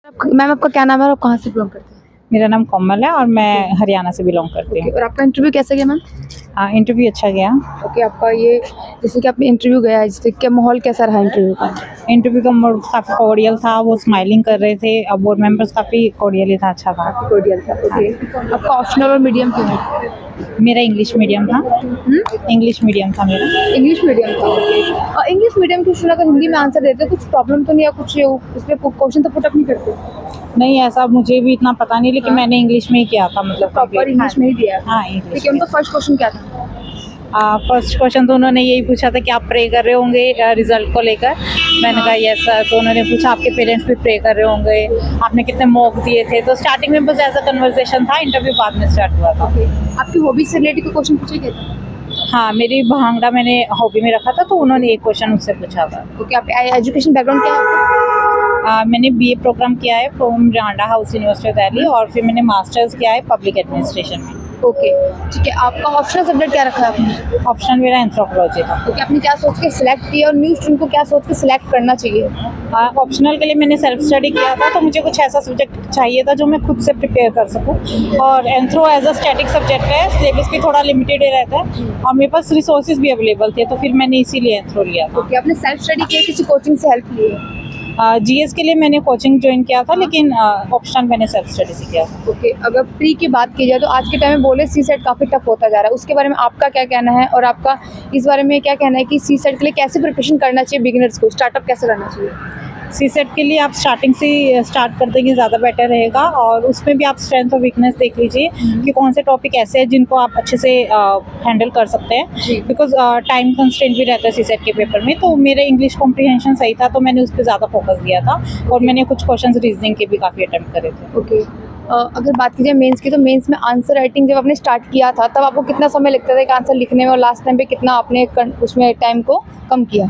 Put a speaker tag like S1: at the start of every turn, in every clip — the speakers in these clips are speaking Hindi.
S1: मैम आपका क्या नाम है और आप कहाँ से बिलोंग करते हैं?
S2: मेरा नाम कोमल है और मैं हरियाणा से बिलोंग करती हूँ।
S1: और आपका इंटरव्यू कैसा गया मैम?
S2: हाँ, इंटरव्यू अच्छा गया।
S1: ओके, आपका ये जैसे कि आपने इंटरव्यू गया है, जैसे क्या माहौल कैसा रहा इंटरव्यू का?
S2: इंटरव्यू का मोड काफ़ी कॉर्डियल था, वो स्माइलिंग कर रहे थे। अब बोर्ड मेंबर्स काफ़ी कॉर्डियली था, अच्छा था।
S1: कॉर्डियल था। ओके, आपका ऑप्शनल और मीडियम क्यों है?
S2: मेरा इंग्लिश मीडियम था। इंग्लिश मीडियम था मेरा।
S1: इंग्लिश मीडियम था। ओके, और इंग्लिश मीडियम क्वेश्चन अगर हिंदी में आंसर देते कुछ प्रॉब्लम तो नहीं या कुछ उसमें क्वेश्चन तो पुटअप नहीं करते?
S2: नहीं, ऐसा मुझे भी इतना पता नहीं, लेकिन मैंने इंग्लिश में ही किया था, मतलब
S1: प्रॉपर इंग्लिश में ही दिया?
S2: हाँ, इंग्लिश।
S1: ठीक है, उनका फर्स्ट क्वेश्चन क्या था?
S2: फर्स्ट क्वेश्चन तो उन्होंने यही पूछा था कि आप प्रे कर रहे होंगे रिजल्ट को लेकर। मैंने कहा यस सर। तो उन्होंने पूछा आपके पेरेंट्स भी प्रे कर रहे होंगे, आपने कितने मॉक दिए थे। तो स्टार्टिंग में बस ऐसा कन्वर्सेशन था, इंटरव्यू बाद में स्टार्ट हुआ था।
S1: आपकी हॉबी से रिलेटेड कोई क्वेश्चन पूछे गए थे?
S2: हाँ, मेरी भांगड़ा मैंने हॉबी में रखा था, तो उन्होंने एक क्वेश्चन उससे पूछा था।
S1: ओके, आप एजुकेशन बैकग्राउंड क्या है आपका?
S2: मैंने बीए प्रोग्राम किया है from Miranda House university Delhi, और फिर मैंने मास्टर्स किया है पब्लिक एडमिनिस्ट्रेशन में।
S1: ओके, ठीक है, आपका ऑप्शनल सब्जेक्ट क्या रखा है आपने?
S2: ऑप्शन मेरा एंथ्रोपोलॉजी था।
S1: ओके, आपने क्या सोच के सिलेक्ट किया और न्यू स्टूडेंट को क्या सोच के सिलेक्ट करना चाहिए?
S2: ऑप्शनल के लिए मैंने सेल्फ स्टडी किया था, तो मुझे कुछ ऐसा सब्जेक्ट चाहिए था जो मैं खुद से प्रिपेयर कर सकूं। और anthro as a static subject है, सिलेबस भी थोड़ा लिमिटेड ही रहता है और मेरे पास रिसोर्सेज भी अवेलेबल थे, तो फिर मैंने इसीलिए एंथ्रो लिया था।
S1: ओके, आपने सेल्फ स्टडी किया, किसी कोचिंग से हेल्प ली है?
S2: जीएस के लिए मैंने कोचिंग ज्वाइन किया था, लेकिन ऑप्शन मैंने सेल्फ स्टडी से किया था।
S1: ओके, अगर प्री की बात की जाए तो आज के टाइम में बोले सी सेट काफ़ी टफ होता जा रहा है, उसके बारे में आपका क्या कहना है और आपका इस बारे में क्या कहना है कि सी सेट के लिए कैसे प्रिपरेशन करना चाहिए, बिगिनर्स को स्टार्टअप कैसे करना चाहिए?
S2: सी सेट के लिए आप स्टार्टिंग से स्टार्ट कर देंगे ज़्यादा बेटर रहेगा, और उसमें भी आप स्ट्रेंथ और वीकनेस देख लीजिए कि कौन से टॉपिक ऐसे हैं जिनको आप अच्छे से हैंडल कर सकते हैं, बिकॉज टाइम कंस्ट्रेंट भी रहता है सी सेट के पेपर में। तो मेरा इंग्लिश कॉम्प्रिहेंशन सही था, तो मैंने उस पर ज़्यादा फोकस दिया था, और मैंने कुछ क्वेश्चन रीजनिंग के भी काफ़ी अटेम्प्ट करे थे।
S1: ओके, अगर बात की जाए मेंस की, तो मेंस में आंसर राइटिंग जब आपने स्टार्ट किया था तब आपको कितना समय लगता था एक आंसर लिखने में, और लास्ट टाइम पे कितना आपने उसमें टाइम को कम किया?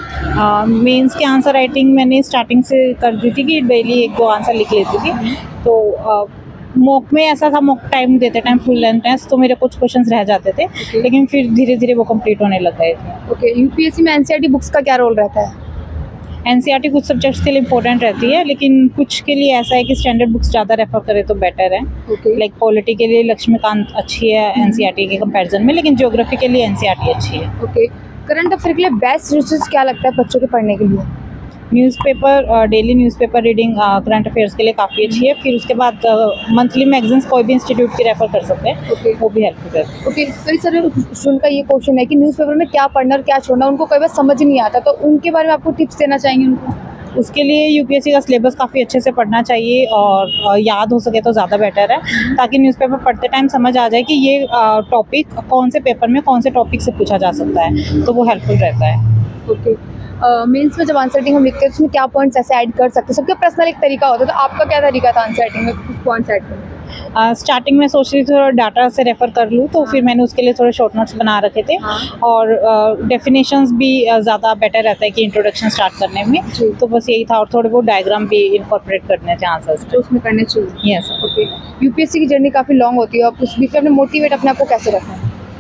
S2: मेंस के आंसर राइटिंग मैंने स्टार्टिंग से कर दी थी कि डेली एक दो आंसर लिख लेती थी। तो मॉक में ऐसा था, मॉक टाइम देते टाइम फुल लेंथ टेस्ट, तो मेरे कुछ क्वेश्चंस रह जाते थे, लेकिन फिर धीरे धीरे वो कंप्लीट होने लग गए थे।
S1: ओके, यूपीएससी में एनसीईआरटी बुक्स का क्या रोल रहता है?
S2: एनसीईआरटी कुछ सब्जेक्ट्स के लिए इंपॉर्टेंट रहती है, लेकिन कुछ के लिए ऐसा है कि स्टैंडर्ड बुक्स ज़्यादा रेफर करें तो बेटर है। लाइक पॉलिटी के लिए लक्ष्मीकांत अच्छी है एनसीईआरटी के कंपैरिजन में, लेकिन ज्योग्राफी के लिए एनसीईआरटी अच्छी है।
S1: ओके, करंट अफेयर के लिए बेस्ट रिसोर्स क्या लगता है बच्चों के पढ़ने के लिए?
S2: Newspaper, daily newspaper reading current affairs के लिए काफ़ी अच्छी है। फिर उसके बाद मंथली मैगजीन्स कोई भी इंस्टीट्यूट की रेफर कर सकते हैं, वो भी हेल्पफुल है।
S1: ओके, तो सर स्टूडेंट का ये क्वेश्चन है कि न्यूज़पेपर में क्या पढ़ना और क्या छोड़ना, उनको कई बार समझ नहीं आता, तो उनके बारे में आपको टिप्स देना चाहेंगे उनको?
S2: उसके लिए यूपीएससी का सिलेबस काफ़ी अच्छे से पढ़ना चाहिए, और याद हो सके तो ज़्यादा बेटर है, ताकि न्यूज़पेपर पढ़ते टाइम समझ आ जाए कि ये टॉपिक कौन से पेपर में कौन से टॉपिक से पूछा जा सकता है, तो वो हेल्पफुल रहता है।
S1: ओके, मेंस में जब आंसर राइटिंग हम लिखते हैं उसमें क्या पॉइंट्स ऐसे ऐड कर सकते हैं? सबका पर्सनल एक तरीका होता है, तो आपका क्या तरीका था आंसर राइटिंग में कुछ पॉइंट्स ऐड करने?
S2: स्टार्टिंग में सोच रही थी थोड़ा डाटा से रेफर कर लूँ, तो फिर मैंने उसके लिए थोड़े शॉर्ट नोट्स बना रखे थे, और डेफिनेशंस भी ज़्यादा बेटर रहता है कि इंट्रोडक्शन स्टार्ट करने में, तो बस यही था। और थोड़े बहुत डायग्राम भी इनकॉर्पोरेट करने थे आंसर्स
S1: तो उसमें करने चाहिए।
S2: यस।
S1: ओके, यूपीएससी की जर्नी काफ़ी लॉन्ग होती है, आप उस बीच में अपने मोटिवेट अपने आप को कैसे रखना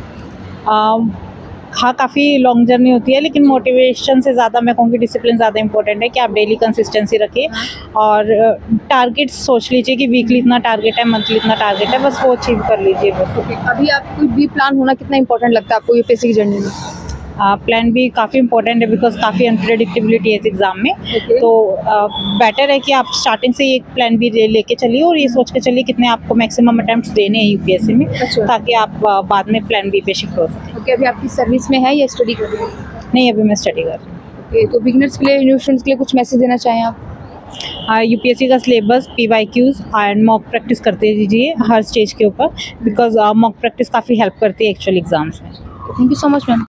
S1: है?
S2: हाँ, काफ़ी लॉन्ग जर्नी होती है, लेकिन मोटिवेशन से ज़्यादा मैं कहूँगी डिसिप्लिन ज़्यादा इंपॉर्टेंट है, कि आप डेली कंसिस्टेंसी रखिए, और टारगेट सोच लीजिए कि वीकली इतना टारगेट है, मंथली इतना टारगेट है, बस वो अचीव कर लीजिए बस।
S1: ओके, अभी आप कोई बी प्लान होना कितना इंपॉर्टेंट लगता है आपको यूपीएससी की जर्नी में?
S2: प्लान भी काफ़ी इंपॉर्टेंट है, बिकॉज काफ़ी अनप्रेडिक्टेबिलिटी है इस एग्ज़ाम में। तो बेटर है कि आप स्टार्टिंग से एक प्लान भी लेके चलिए, और ये सोच के चलिए कितने आपको मैक्सिमम अटेम्प्ट्स देने हैं यूपीएससी में, ताकि आप बाद में प्लान बी पे शिफ्ट हो सकें।
S1: ओके, अभी आपकी सर्विस में है या स्टडी कर रही है?
S2: नहीं, अभी मैं स्टडी कर रही हूँ।
S1: ओके, तो बिगिनर्स के लिए, न्यू स्टूडेंट्स के लिए कुछ मैसेज देना चाहें आप?
S2: यूपीएससी का syllabus, PYQs and mock practice करते दीजिए हर स्टेज के ऊपर, बिकॉज मॉक प्रैक्टिस काफ़ी हेल्प करती है एक्चुअल एग्जाम्स में।
S1: Thank you so much ma'am.